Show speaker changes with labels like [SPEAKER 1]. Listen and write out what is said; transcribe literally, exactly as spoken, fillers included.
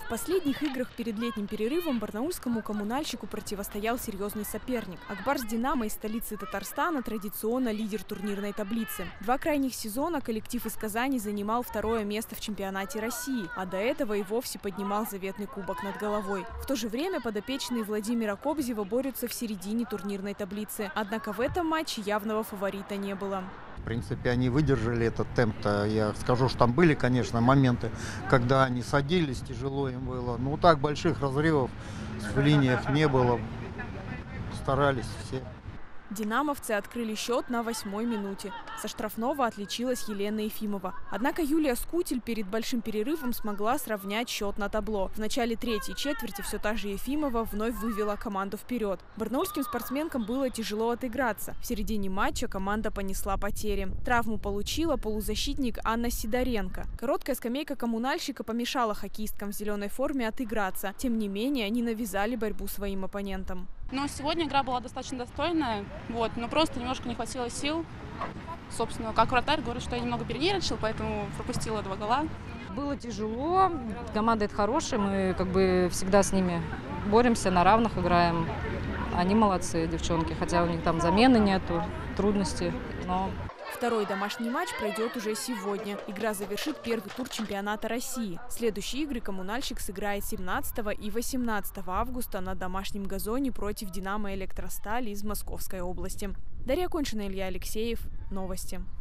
[SPEAKER 1] В последних играх перед летним перерывом барнаульскому коммунальщику противостоял серьезный соперник. Акбарс «Динамо» из столицы Татарстана традиционно лидер турнирной таблицы. Два крайних сезона коллектив из Казани занимал второе место в чемпионате России, а до этого и вовсе поднимал заветный кубок над головой. В то же время подопечные Владимира Кобзева борются в середине турнирной таблицы. Однако в этом матче явного фаворита не было.
[SPEAKER 2] В принципе, они выдержали этот темп-то. Я скажу, что там были, конечно, моменты, когда они садились, тяжело им было. Но так больших разрывов в линиях не было. Старались все.
[SPEAKER 1] Динамовцы открыли счет на восьмой минуте. Со штрафного отличилась Елена Ефимова. Однако Юлия Скутель перед большим перерывом смогла сравнять счет на табло. В начале третьей четверти все та же Ефимова вновь вывела команду вперед. Барнаульским спортсменкам было тяжело отыграться. В середине матча команда понесла потери. Травму получила полузащитник Анна Сидоренко. Короткая скамейка коммунальщика помешала хоккеисткам в зеленой форме отыграться. Тем не менее, они навязали борьбу своим оппонентам.
[SPEAKER 3] Но сегодня игра была достаточно достойная, вот, но просто немножко не хватило сил. Собственно, как вратарь, говорю, что я немного перенервничал, поэтому пропустила два гола.
[SPEAKER 4] Было тяжело, команда это хорошая, мы как бы всегда с ними боремся, на равных играем. Они молодцы, девчонки, хотя у них там замены нету, трудности, но...
[SPEAKER 1] Второй домашний матч пройдет уже сегодня. Игра завершит первый тур чемпионата России. Следующие игры коммунальщик сыграет семнадцатого и восемнадцатого августа на домашнем газоне против «Динамо Электросталь» из Московской области. Дарья Кончина, Илья Алексеев. Новости.